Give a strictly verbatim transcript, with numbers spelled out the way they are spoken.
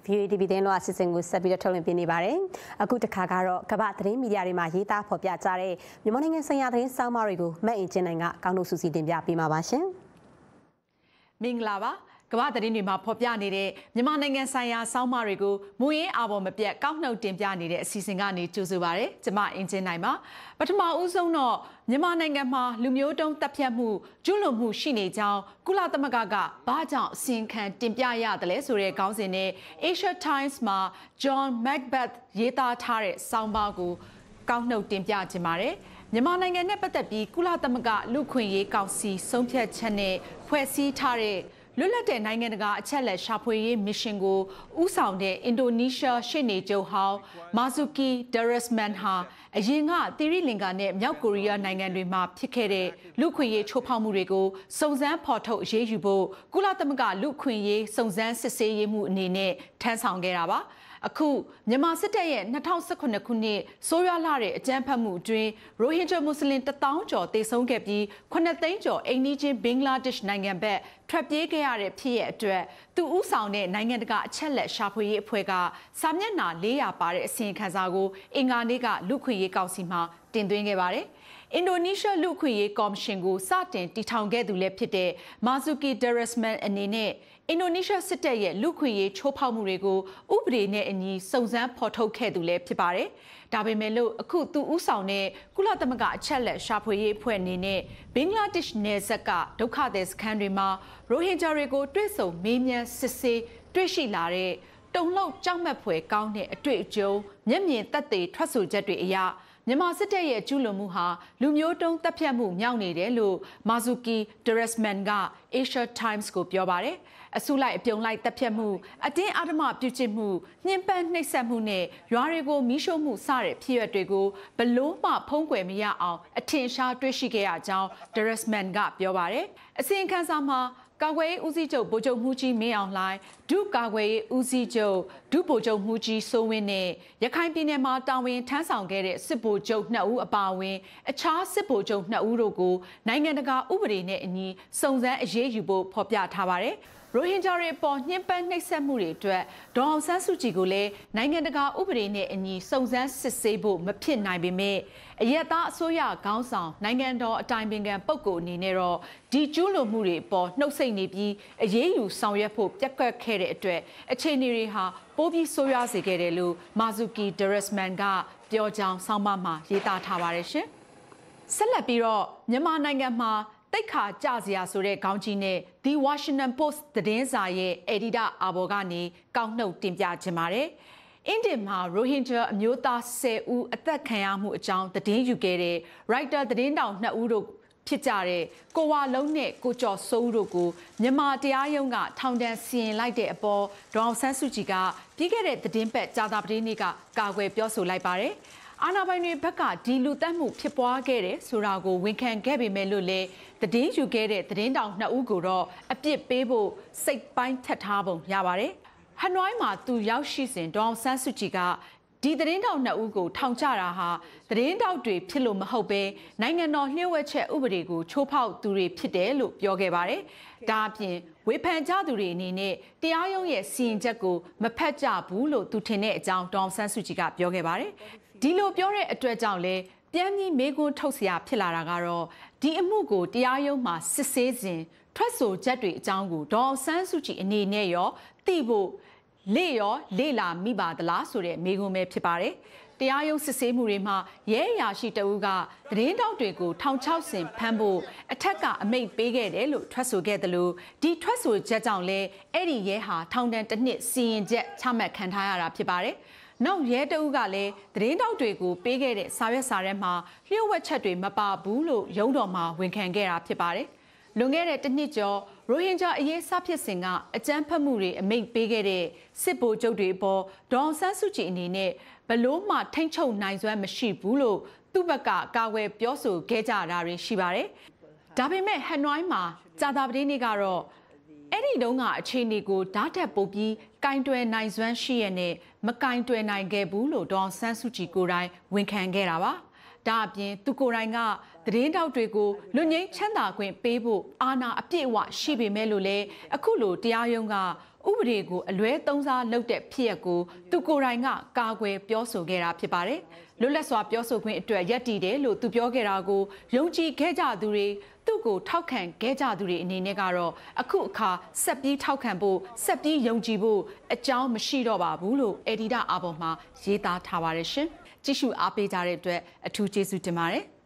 V O A T V သတင်းလွှာအစီအစဉ်ကိုဆက်ပြီးတော့ထုတ်လွှင့်ပေးနေပါတယ်။အခုတစ်ခါကတော့ကမ္ဘာသတင်းမီဒီယာတွေမှာရေးသားဖော်ပြကြတဲ့မြန်မာနိုင်ငံဆိုင်ရာသတင်းစောင်းပါးတွေကိုမတ်အင်ကျင်းနိုင်ကကောင်းတို့စုစည်းတင်ပြပေးမှာပါရှင်။မင်္ဂလာပါကမ္ဘာသတင်းတွေမှာဖော်ပြနေတဲ့မြန်မာနိုင်ငံဆိုင်ရာစောင်းပါးတွေကိုမူရင်းအာဘော်မပြတ်ကောက်နှုတ်တင်ပြနေတဲ့အစီအစဉ်ကနေကြိုဆိုပါရစေ။ကျွန်မအင်ကျင်းနိုင်ပါပထမဦးဆုံးတော့မြန်မာနိုင်ငံမှာလူမျိုးတုံးတပ်ဖြတ်မှုကျူးလွန်မှုရှိနေကြောင်းကုလသမဂ္ဂကဘာကြောင့်အစီရင်ခံတင်ပြရတယ်လဲဆိုတဲ့ခေါင်းစဉ်နဲ့ Asia Times မှာ John Macbeth ရေးသားထားတဲ့စောင်းပါးကိုကောက်နှုတ်တင်ပြခြင်းပါတယ်။မြန်မာနိုင်ငံနဲ့ပတ်သက်ပြီးကုလသမဂ္ဂလူ့ခွင့်ရေးကောင်စီဆုံးဖြတ်ချက်နဲ့ဖွဲ့စည်းထားတဲ့လွတ်လပ်တဲ့နိုင်ငံတကာအချက်လက်ရှာဖွေရေးမစ်ရှင်ကိုဦးဆောင်တဲ့အင်ဒိုနီးရှားရှေ့နေချုပ်ဟောင်းမာဇူကီဒါရက်စမန်ဟာအရင်ကသီရိလင်္ကာနဲ့မြောက်ကိုရီးယားနိုင်ငံတွေမှာဖြစ်ခဲ့တဲ့လူခွင့်ရေးချိုးဖောက်မှုတွေကိုစုံစမ်းဖော်ထုတ်အရေးယူဖို့ကုလသမဂ္ဂလူခွင့်ရေးစုံစမ်းစစ်ဆေးရေးမှုအနေနဲ့ထမ်းဆောင်ခဲ့တာပါအခုမြန်မာစစ်တပ်ရဲ့၂၀၁၈ခုနှစ်ဆိုးရွားလာတဲ့အကြမ်းဖက်မှုအတွင်းရိုဟင်ဂျာမွတ်စလင်တသောင်းကျော်တေဆုံးခဲ့ပြီးခုနှစ်သိန်းကျော်အိမ်နီးချင်းဘင်္ဂလားဒေ့ရှ်နိုင်ငံဘက်ထွက်ပြေးခဲ့ရတဲ့ဖြစ်ရပ်အတွက်သူဦးဆောင်တဲ့နိုင်ငံတကာအချက်လက်ရှာဖွေရေးအဖွဲ့ကစာမျက်နှာ၄ရာပါတဲ့အစီရင်ခံစာကိုအင်္ဂါနေ့ကလူခွင့်ရေးကောင်စီမှာတင်သွင်းခဲ့ပါတယ်အင်ဒိုနီးရှားလူခွင့်ရေးကော်မရှင်ကိုစတင်တည်ထောင်ခဲ့သူလည်းဖြစ်တဲ့မာဇူကီဒါရက်စမန်အနေနဲ့အင်ဒိုနီးရှားစစ်တပ်ရဲ့လူခွင့်ရေးချိုးဖောက်မှုတွေကိုဥပဒေနဲ့အညီစုံစမ်းဖော်ထုတ်ခဲ့သူလည်းဖြစ်ပါတယ်။ဒါပေမဲ့လို့အခုသူဦးဆောင်တဲ့ကုလသမဂ္ဂအချက်လက်ရှာဖွေရေးအဖွဲ့အနေနဲ့ဘင်္ဂလားဒေ့ရှ်နယ်စပ်ကဒုက္ခသည်စခန်းတွေမှာရိုဟင်ဂျာတွေကိုတွေ့ဆုံမေးမြန်းစစ်ဆေးတွေ့ရှိလာတဲ့တုံ့လောက်ကြောက်မက်ဖွယ်ကောင်းတဲ့အတွေ့အကြုံမျက်မြင်သက်သေထွက်ဆိုချက်တွေအရမြန်မာစစ်တပ်ရဲ့ကျူးလွန်မှုဟာလူမျိုးတုံးတပ်ဖြတ်မှုမြောက်နေတယ်လို့မာဇူကီဒါရက်စမန်က Asia Times ကိုပြောပါတယ်အစုလိုက်အပြုံလိုက်တပ်ဖြတ်မှုအတင်းအဓမ္မပြုကျင့်မှုညှဉ်းပန်းနှိပ်စက်မှုနဲ့ရွာတွေကိုမီးရှို့မှုစတဲ့ဖြစ်ရပ်တွေကိုဘလို့မှဖုံးကွယ်မရအောင်အထင်ရှားတွေ့ရှိခဲ့ရကြောင်းဒါရက်စမန်ကပြောပါတယ်အစီရင်ခံစာမှာကာကွယ်ရေးဦးစီးချုပ်ဗိုလ်ချုပ်မှုကြီးမင်းအောင်လှိုင်ဒုကာကွယ်ရေးဦးစီးချုပ်ဒုဗိုလ်ချုပ်မှုကြီးစိုးဝင်းနဲ့ရခိုင်ပြည်နယ်မှာတာဝန်ထမ်းဆောင်ခဲ့တဲ့စစ်ဗိုလ်ချုပ်နှစ်ဦးအပါအဝင်အခြားစစ်ဗိုလ်ချုပ်နှစ်ဦးတို့ကိုနိုင်ငံတကာဥပဒေနဲ့အညီစုံစမ်းအရေးယူဖို့ဖော်ပြထားပါတယ်ရိုဟင်ဂျာတွေပေါ်ညှဉ်းပန်းနှိပ်စက်မှုတွေအတွက်ဒေါ်အောင်ဆန်းစုကြည်ကိုလည်းနိုင်ငံတကာဥပဒေနဲ့အညီစုံစမ်းစစ်ဆေးဖို့မဖြစ်နိုင်ပေမဲ့အရက်သားအစိုးရခေါင်းဆောင်နိုင်ငံတော်အတိုင်ပင်ခံပုဂ္ဂိုလ်အနေနဲ့တော့ဒီကျူးလွန်မှုတွေပေါ်နှုတ်ဆက်နေပြီးအရေးယူဆောင်ရွက်ဖို့ပြက်ကွက်ခဲ့တဲ့အတွက်အခြေအနေတွေဟာပိုပြီးဆိုးရွားစေခဲ့တယ်လို့မာဇူကီဒါရက်စမန်ကပြောကြောင်းဆောင်းပါးမှာရေးသားထားပါတယ်ရှင်ဆက်လက်ပြီးတော့မြန်မာနိုင်ငံမှာတိတ်ခါကြစရာဆိုတဲ့ခေါင်းကြီးနဲ့ The Washington Post သတင်းစာရဲ့အယ်ဒီတာအာဘော်ကနေကောက်နှုတ်တင်ပြခြင်းပါတယ်။အင်ဒီမှာရိုဟင်ဂျာအမျိုးသားဆယ်ဦးအသက်ခံရမှုအကြောင်းသတင်းယူခဲ့တဲ့ Writer သတင်းတောင်နှစ်ဦးတို့ဖြစ်ကြတဲ့ကိုဝါလုံးနဲ့ကိုကျော်စိုးဦးတို့ကိုမြန်မာတရားရုံးကထောင်ဒဏ်စီရင်လိုက်တဲ့အပေါ်ဒေါအောင်ဆန်းစုကြည်ကပြီးခဲ့တဲ့သတင်းပတ်ကြာသပတေးနေ့ကကာကွယ်ပြောဆိုလိုက်ပါတယ်။အာဏာပိုင်တွေဘက်ကဒီလူသတ်မှုဖြစ်ပွားခဲ့တယ်ဆိုတာကိုဝန်ခံခဲ့ပေမဲ့လို့လည်းသတင်းယူခဲ့တဲ့သတင်းတောင်နှစ်ဦးကိုတော့အပြစ်ပေးဖို့စိတ်ပိုင်းထက်ထားပုံရပါတယ်။ဟနွိုင်းမှာသူရောက်ရှိစဉ်ဒေါအောင်ဆန်းစုကြည်ကဒီသတင်းတောင်နှစ်ဦးကိုထောင်ချတာဟာသတင်းတောက်တွေဖြစ်လို့မဟုတ်ပဲနိုင်ငံတော်လျှို့ဝှက်ချက်ဥပဒေကိုချိုးဖောက်သူတွေဖြစ်တယ်လို့ပြောခဲ့ပါတယ်။ဒါအပြင်ဝေဖန်ကြသူတွေအနေနဲ့တရားရုံးရဲ့စီရင်ချက်ကိုမဖတ်ကြဘူးလို့သူထင်တဲ့အကြောင်းဒေါအောင်ဆန်းစုကြည်ကပြောခဲ့ပါတယ်။ဒီလိုပြောတဲ့အတွက်ကြောင့်လဲပြန်ပြီးမေးခွန်းထုတ်เสียဖြစ်လာတာကတော့ဒီအမှုကိုတရားရုံးမှာစစ်ဆေးစဉ်ထွက်ဆိုချက်တွေအကြောင်းကိုဒေါအောင်ဆန်းစုကြည်အနေနဲ့ရောသိဖို့လေရောလေလာမိပါသလားဆိုတဲ့မေးခွန်းပဲဖြစ်ပါတယ်တရားရုံးစစ်ဆေးမှုတွေမှာရဲအရာရှိတဦးကသတင်းတောက်တွေကိုထောင်ချောက်ဆင်ဖမ်းဖို့အထက်ကအမိန့်ပေးခဲ့တယ်လို့ထွက်ဆိုခဲ့တယ်လို့ဒီထွက်ဆိုချက်ကြောင့်လဲအဲ့ဒီရဲဟာထောင်ဒဏ်တစ်နှစ်စီရင်ချက်ချမှတ်ခံထားရတာဖြစ်ပါတယ်နောက်ရဲတအုပ်ကလည်းသတင်းတောက်တွေကိုပေးခဲ့တဲ့စာရွက်စာတမ်းမှာလျှို့ဝှက်ချက်တွေမပါဘူးလို့ရုံးတော်မှာဝန်ခံခဲ့တာဖြစ်ပါတယ်။လွန်ခဲ့တဲ့တစ်နှစ်ကျော်ရိုဟင်ဂျာအရေးစဖြစ်စဉ်ကအကြမ်းဖက်မှုတွေအမိန့်ပေးခဲ့တဲ့စစ်ဗိုလ်ချုပ်တွေအပေါ်ဒေါအောင်ဆန်းစုကြည်အနေနဲ့ဘလို့မှထိမ့်ချုပ်နိုင်စွမ်းမရှိဘူးလို့သူ့ဘက်ကကာကွယ်ပြောဆိုခဲ့ကြတာတွေရှိပါတယ်။ဒါပေမဲ့ဟနွိုင်းမှာကြာသပတေးနေ့ကတော့အဲ့ဒီတုန်းကအခြေအနေကိုဓာတ်ထက်ပိုပြီးကင်တွယ်နိုင်စွမ်းရှိရတဲ့မကင်တွယ်နိုင်ခဲ့ဘူးလို့ဒေါအောင်ဆန်းစုကြည်ကိုယ်တိုင်ဝန်ခံခဲ့တာပါဒါအပြင်သူကိုယ်တိုင်ကသတင်းတောက်တွေကိုလူငိမ့်ချမ်းသာခွင့်ပေးဖို့အာဏာအပြည့်အဝရှိပေမဲ့လို့လည်းအခုလိုတရားရုံးကဥပဒေကိုအလွဲသုံးစားလုပ်တဲ့ဖြစ်ရပ်ကိုသူကိုယ်တိုင်ကကာကွယ်ပြောဆိုခဲ့တာဖြစ်ပါတယ်။လွတ်လပ်စွာပြောဆိုခွင့်အတွက်ယက်တည်တယ်လို့သူပြောခဲ့တာကိုယုံကြည်ခဲ့ကြသူတွေသူ့ကိုထောက်ခံခဲ့ကြသူတွေအနေနဲ့ကတော့အခုအခါဆက်ပြီးထောက်ခံဖို့ဆက်ပြီးယုံကြည်ဖို့အကြောင်းမရှိတော့ပါဘူးလို့အေဒီတာအာဘော်မှာရေးသားထားပါတယ်ရှင်။ကြည့်ရှုအားပေးကြတဲ့အတွက်အထူးကျေးဇူးတင်ပါတယ်။